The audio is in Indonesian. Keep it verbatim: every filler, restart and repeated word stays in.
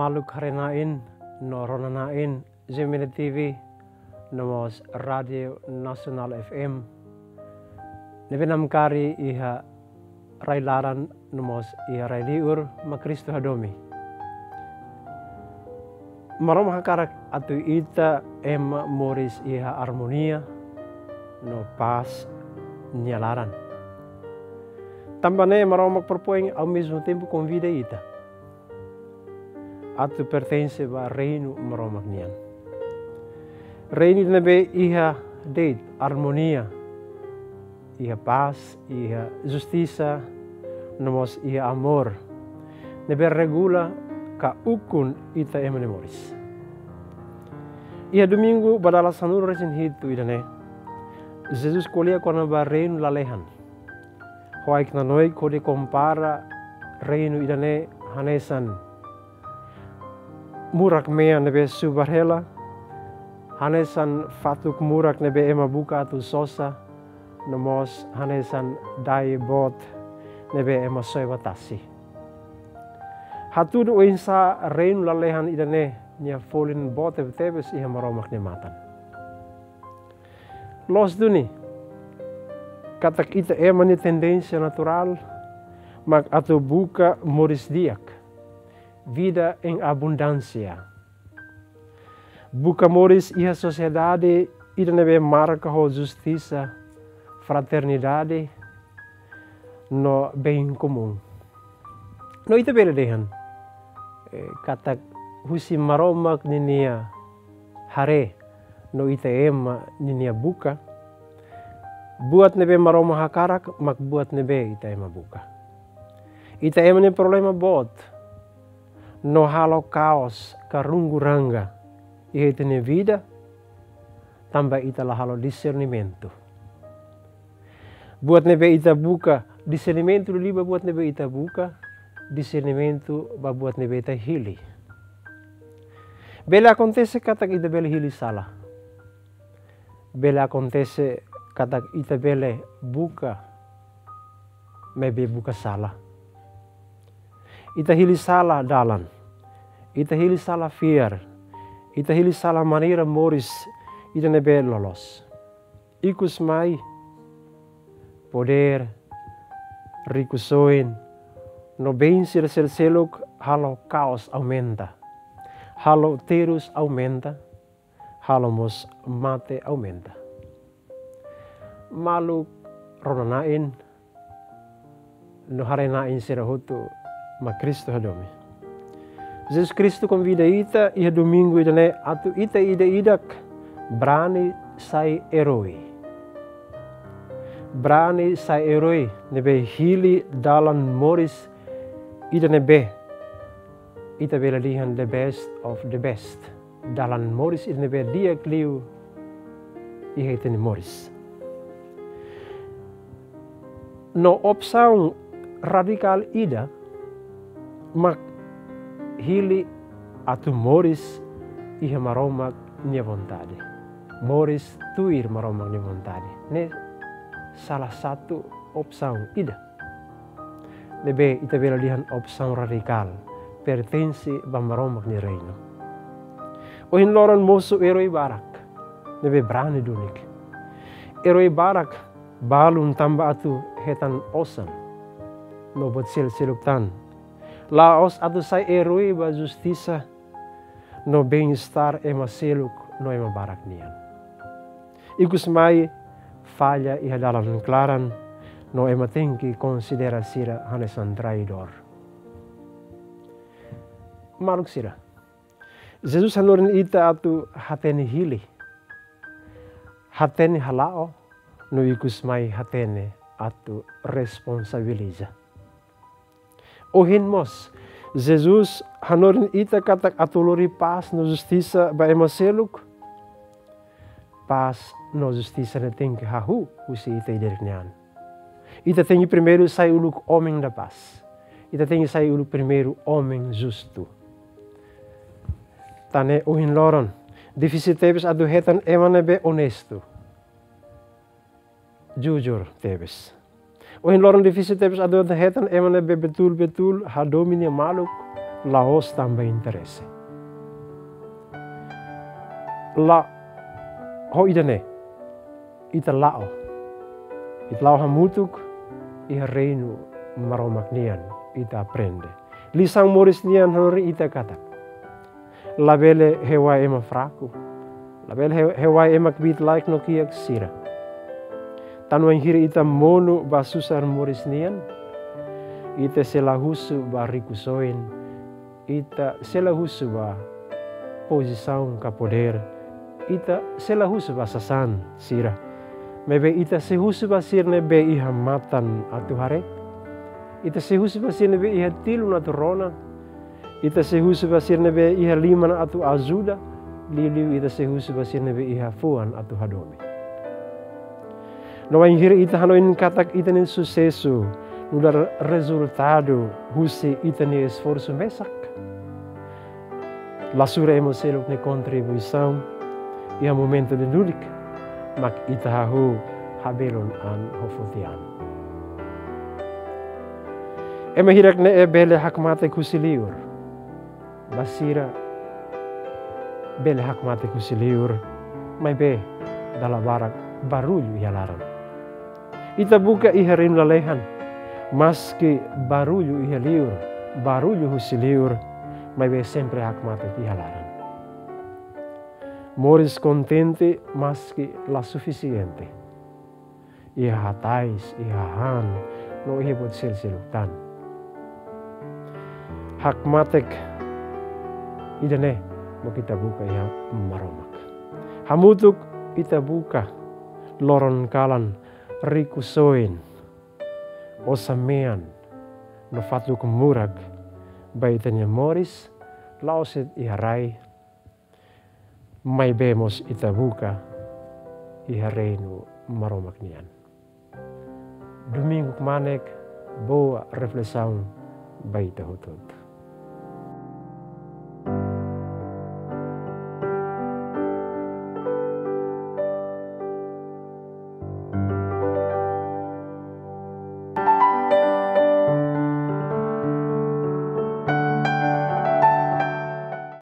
maluk harenain no ronanain Gemini T V nomos Radio Nasional F M nebenam kari iha railaran nomos iha railiur makristo hadomi marom hakarak atu ita ema moris iha harmonia no paz nyalaran tambane marom propõe ao mesmo tempo convida ita atu pertence a reino maromak nian. Reino nebe iha deit harmonia, iha paz, iha justiça, nomos iha amor. Nebe regula ka ukun ita emanemoris. Iha domingo badala sanur resin hitu idane. Jesus kolia kona ba reino lalehan. Hoaik nanoi kode kompara reino idane hanesan. Murak mea nebe subarhela, hanesan fatuk murak nebe ema buka atu sosa, nomos hanesan dai bot nebe ema soebatasi. Hatudu insa reinu lalehan idane nia folin bot tebes iha maromak ni matan. Los duni, katak ita ema ni tendensia natural, mak atu buka moris diak. Vida em abundância. Buca moris iha sociedade ida nebe marca ho justiça, fraternidade no bem comum. No ita bela dehan. Katak husi maromak ninia hare no ita ema ninia buka. Buat nebe maroma hakarak mak buat nebe ita ema buka. Ita ema ni problema bot. No halo kaos karunguranga iha itene vida tambah ita la halo discernimento. Buat nebe ita buka discernimento liba buat nebe ita buka discernimento ba buat nebe ita hili. Bela acontece katak ita bele hili salah. Bela acontece katak ita bele buka mebe buka salah. Ita hili salah dalan, ita hili salah fiar, ita hili salah maneira moris, ita nebe lolos. Ikus mai, poder, ricusoin, no bem ser seluk halo caos aumenta, halo terus aumenta, halo mos mate aumenta. Maluk ronanain, no harenain serahutu, ma Cristo hadomi. Jesus Cristo convida ita iha domingo idane atu ita ida idak brani sai eroi. Brani sai eroi nebe hili dalan moris ida nebe. Ita bela lihan the best of the best. Dalan moris ida nebe dia kliu iha itani moris. No opsaung radikal ida mak hili atu moris iha maromak nia vontade. Moris tuir maromak nia vontade. Ne salah satu opção ida. Nebe ita bela lihan opção radikal. Pertensi ba maromak ni reino. Ohin loran mosu eroi barak. Nebe brani dunik. Eroi barak balun tamba atu hetan osan. No bot sil siluktan. Laos atu sai eroi ba justiça no bem-estar ema seluk no ema barak nian. Ikus mai falha iha dalam klaran no ema tenki considera sira hanesan traidor. Maruk sira. Jesus hanorin ita atu hatene hili. Hatene halao no ikus mai hatene atu responsabiliza. Ohin mos, Jesus hanorin ita katak atulori paz no justiça ba ema seluk. Paz no justiça ne tem que hahu usi ita idernian. Ita tem primeiro sai uluk homem da paz. Ita tem sai uluk primeiro homem justo. Tane ohin loron, difícil tebes adu hetan ema nebe honesto. Jujur tebes. Ohin loron difícil tebes adu hetan ema nebe betul betul hadomi ni maluk laos tambah interesse. La ho idane ita lao ita lao hamutuk iha reinu maromak nian ita aprende lisang moris nian hanori ita katak labele hewa ema fraku labele hewa ema kbit like no kiak sira tanwan hiri ita monu basusar moris nian ita selahusu ba rikusoin ita selahusu ba posisaun ka poder ita selahusu ba sasan sira mebe ita sehusu ba sirne be iha matan atu hare ita sehusu ba sirne be iha tilun atu rona ita sehusu ba sirne be iha liman atu azuda liliu ita sehusu ba sirne be iha fuan atu hadome no wain hiri ita hanoin katak ita nin sucesso no dar resultado husi ita ni esforço mesak lasura emo seluk ne contribuição e a momento de nurik mak ita hahu habelon an hofotian ema hirak ne e bele hakmate kusiliur basira bele hakmate kusiliur mai be dala barak barulho ihalaran ita buka iharin lalehan maski barulho ihaliur barulho husiliur mai be sempre hakmate ihalaran moris contente maski la suficiente ia hatais ia han no ihibot silsilutan hakmatek idane mo kita buka ia maromak hamutuk ita buka loron kalan rikusoin osamean no fatuk murag baitanya moris lauset iharai mai bemos ita buka iharenu maromak nian domingo kemanek boa reflexão baita hotod